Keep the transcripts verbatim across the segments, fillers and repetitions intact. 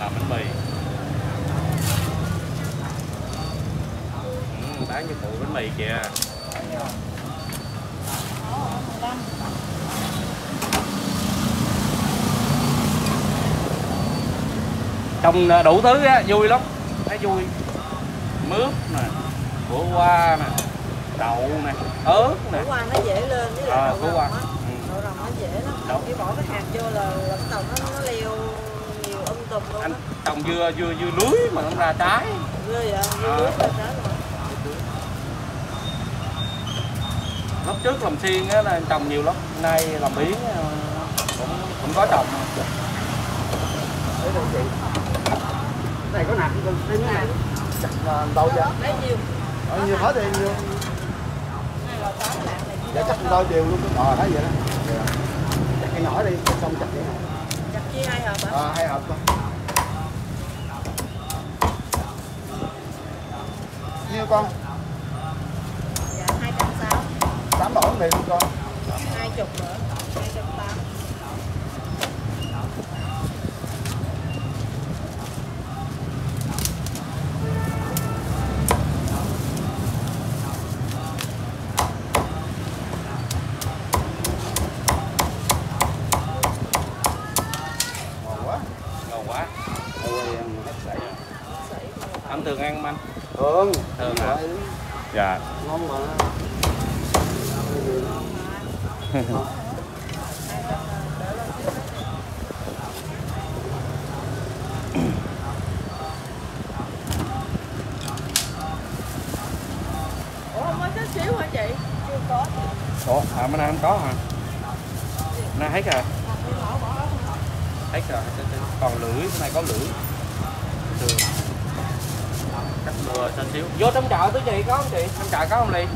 làm bánh mì. Ừ, bán cho phụ bánh mì kìa. Trồng đủ thứ á, vui lắm, thấy vui. Mướp nè, củ qua nè, đậu nè, ớt nè. Củ qua nó dễ lên với lại à, đậu rồng á. Ừ. Đậu rồng nó dễ lắm. Đậu. Khi bỏ cái hạt vô là bắt đầu nó nó leo nhiều um tùm luôn. Anh trồng dưa dưa dưa lưới mà nó ra trái. Dưa vậy, dưa lưới ra trái luôn. Lúc trước làm xiên á là trồng nhiều lắm, nay làm biến cũng cũng có trồng. Đấy đâu chị. Cái này có nặng không? Cái này chặt đâu vậy? Lấy nhiều. Ở nhiều hết thì nhiều. Này là tám lạng này. Dạ chắc đôi đều luôn. Ờ thấy vậy đó. Chặt cái nhỏ đi, xong chặt cái này. Chặt chia hai hộp hả? Ờ hai hộp thôi. Nhiêu con? Dạ hai trăm sáu. Tám bỏ này luôn con. Hai chục nữa, hai trăm tám. Anh thường ăn không anh? Thường. Thường hả? Dạ. Ngon mà. Ủa không có chút xíu hả chị? Chưa có. Ủa, à bữa nay không có hả? Bữa nay hết rồi. Hết rồi, còn lưỡi, bữa nay có lưỡi. Thường. Cắt bừa xanh xíu. Vô trong chợ tới chị có không chị? Trong chợ có không Ly?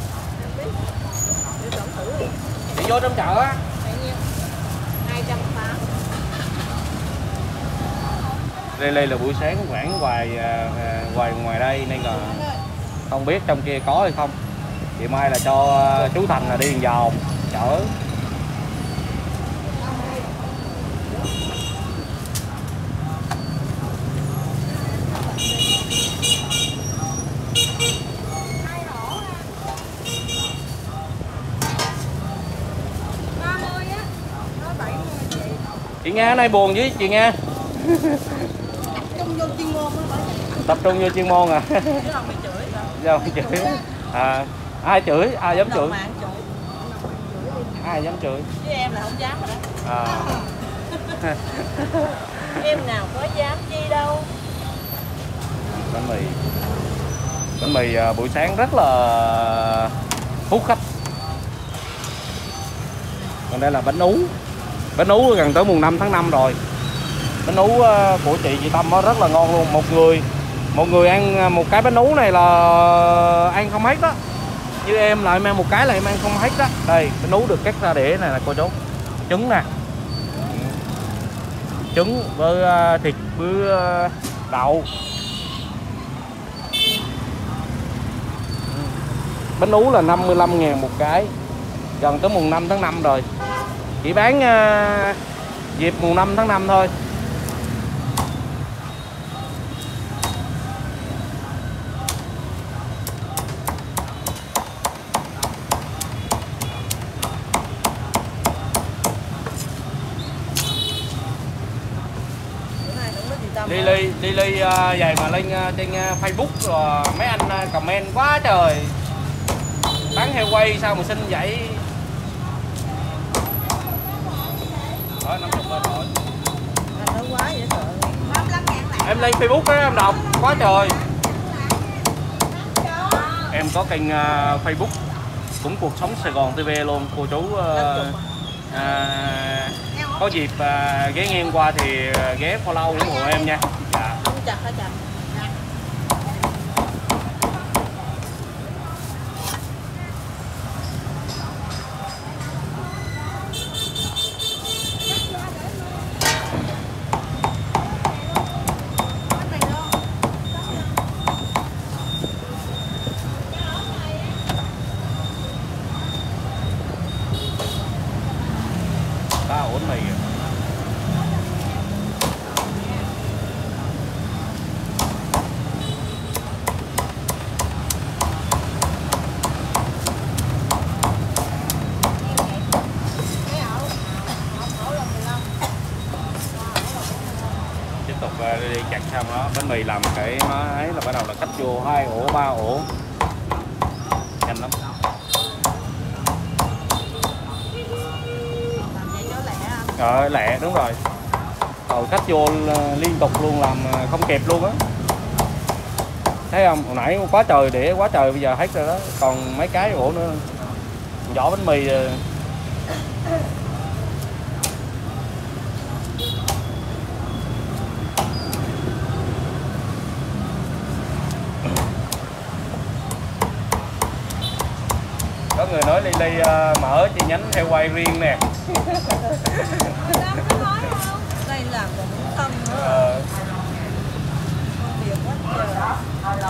Chị vô trong chợ á. hai trăm tám. Đây đây là buổi sáng khoảng ngoài ngoài ngoài đây nên là không biết trong kia có hay không. Chị mai là cho chú Thành là đi đường vòng chở. Chị Nga nay buồn với chị Nga. Tập trung vô chuyên môn à. Giờ mày chửi. À, ai chửi? Ai dám chửi? Ai dám chửi? Chứ em là không dám rồi đó. À. Em nào có dám chi đâu. Bánh mì. Bánh mì à, buổi sáng rất là hút khách. Còn đây là bánh ú. Bánh ú gần tới mùng năm tháng năm rồi. Bánh ú của chị chị Tâm nó rất là ngon luôn. Một người một người ăn một cái bánh ú này là ăn không hết đó. Như em lại mang một cái là em ăn không hết đó. Đây bánh ú được cắt ra để này là cô chú. Trứng nè. Trứng với thịt với đậu. Bánh ú là năm mươi lăm ngàn một cái. Gần tới mùng năm tháng năm rồi. Chỉ bán uh, dịp mùng năm tháng năm thôi. Đi ly đi ly uh, vậy mà lên uh, trên uh, Facebook rồi mấy anh uh, comment quá trời. Bán heo quay sao mà xinh vậy. Đó, năm mươi bên rồi. Anh quá dễ sợ. Em lên Facebook á em đọc quá trời. Em có kênh uh, Facebook cũng cuộc sống Sài Gòn ti vi luôn cô chú. Uh, uh, có dịp uh, ghé ngang qua thì uh, ghé follow ủng hộ em nha. Dạ. Không chặt hả chặt? Ba ổn mì. và đi chặt xong đó bánh mì làm cái nó ấy là bắt đầu là cách vô hai ổ ba ổ nhanh lắm. Rồi lẹ đúng rồi. Rồi khách vô liên tục luôn làm không kịp luôn á. Thấy không? Hồi nãy quá trời để quá trời bây giờ hết rồi đó. Còn mấy cái ổ nữa. Vỏ bánh mì có người nói Ly Ly uh, mở chi nhánh heo quay riêng nè. Đây làm còn cũng không nữa. Ờ. Việc quá trời.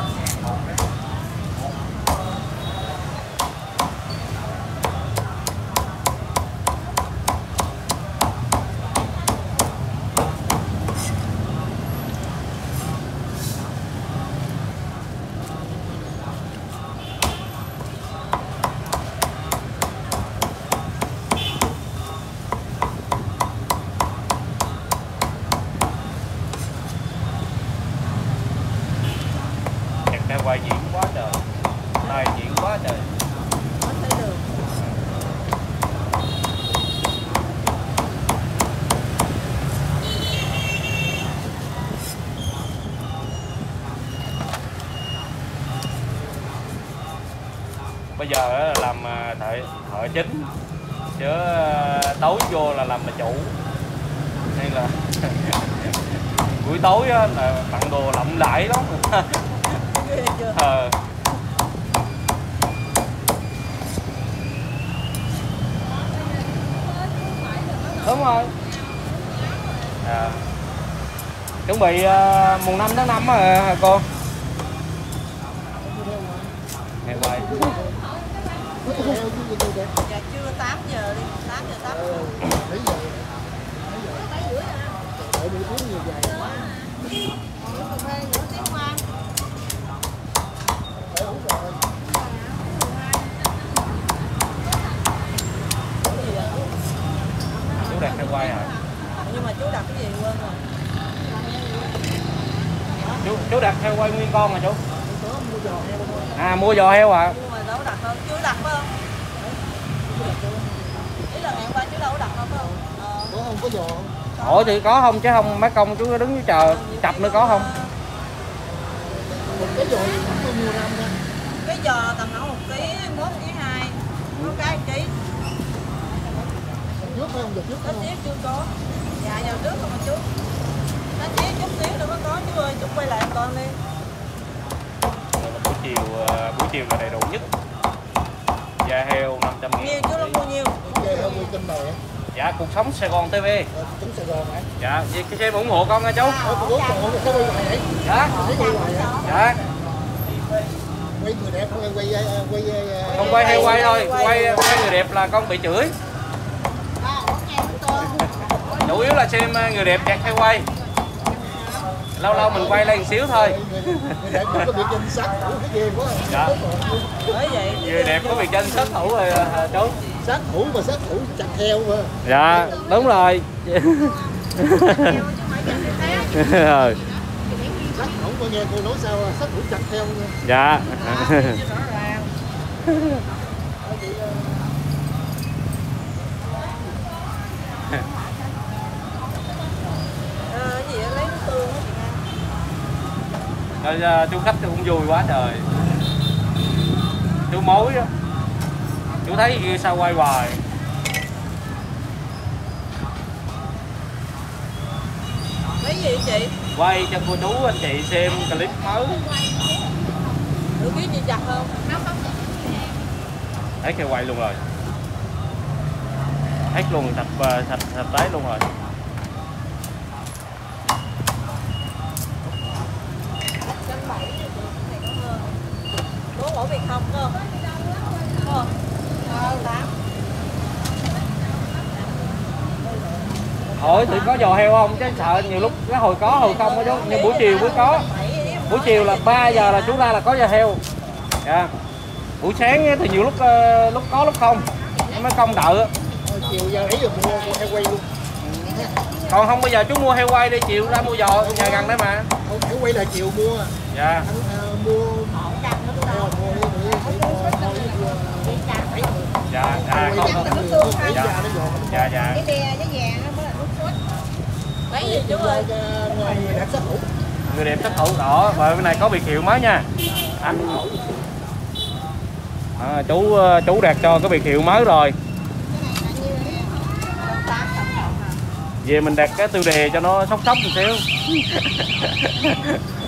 Quay diễn quá trời, này diễn quá trời. Không thấy được. Bây giờ là làm thợ thợ chính, chứ tối vô là làm bà chủ. Hay là buổi tối là tặng đồ lộng lãi lắm. Ờ. Đúng rồi. À. Chuẩn bị uh, mùng năm tháng năm hả cô? Heo quay. Dạ chưa tám giờ đi, tám giờ tám giờ. bảy giờ. bảy rưỡi rồi. Đợi buổi tiếng nhiều dài quá. Chú đặt heo quay hả? Nhưng mà chú đặt cái gì quên rồi. Chú chú đặt heo quay nguyên con mà chú. À mua giò heo à? Nhưng mà đâu đặt đâu, chú đặt phải không? Ý là ngày qua chú đâu có đặt đâu phải không? Ờ. Có không có giò không? Ủa thì có không chứ không mấy công chú đứng dưới chờ chập nữa có không? Một cái giò gì cũng bao nhiêu năm thôi. Cái giò tầm khoảng một ký, mốt ký hai, có cái một ký. Trước phải không? Giờ trước Có xíu chưa có. Dạ giờ trước không mà chú. Có xíu chút xíu nữa mới có chú ơi, chú quay lại một con đi. Buổi chiều buổi chiều là đầy đủ nhất. Da heo năm trăm nghìn. Nhiều chú nó mua nhiều. Về hơn mười kênh này. Dạ cuộc sống Sài Gòn ti vi. Ờ, tính Sài Gòn hả? Dạ, vậy cái xem ủng hộ con nha chú. Ờ, cô bố chồng cái quay hoài vậy? Dạ. Thấy quay hoài hả? Dạ. Quay người đẹp không quay quay quay Không quay heo quay thôi, quay quay người đẹp là con bị chửi. Chủ yếu là xem người đẹp chặt heo quay. Lâu lâu mình quay lên một xíu thôi. Người đẹp có biệt danh sát thủ cái ghê quá. Dạ. Bởi vậy. Người đẹp có biệt danh sát thủ rồi hả chú? Sát thủ mà sát thủ chặt heo mà. Dạ, đúng rồi. Rồi. Sát thủ coi nghe cô nói sao sát thủ chặt heo nha. Dạ. Ờ, cái gì đó, lấy nước tương á chị Nga. Rồi chú khách cũng vui quá trời. Chú mối á. Chú thấy kia sao quay hoài. Lấy gì chị? Quay cho cô chú anh chị xem clip mới. Được biết chị chặt không? Hết cái quay luôn rồi. Hết luôn, sạch sạch sạch tái luôn rồi. Có ổ Việt không cơ? Không. Ờ, tám. Hỏi thì có giò heo không chứ sợ nhiều lúc cái hồi có hồi không đó chú. Nhưng buổi chiều mới có. Buổi chiều là ba giờ là chú ra là có giò heo. Dạ. Buổi sáng thì nhiều lúc lúc có lúc không. Mới không đợi. Chiều giờ nãy giờ mua heo quay luôn. Còn không bây giờ chú mua heo quay đi, chiều ra mua giò nhà gần đấy mà. Không, chú quay là chiều mua. Dạ. Anh uh, mua heo mua đi để Dạ, à, không không. Dạ, dạ, dạ. Cái bè cái vàng nó mới là nước sốt. Mấy gì chú ơi? người đẹp sát thủ. Người đẹp sát thủ đỏ, và bên này có biệt hiệu mới nha. Anh. À, chú chú đạt cho cái biệt hiệu mới rồi. Về mình đặt cái tiêu đề cho nó sốc sốc một xíu.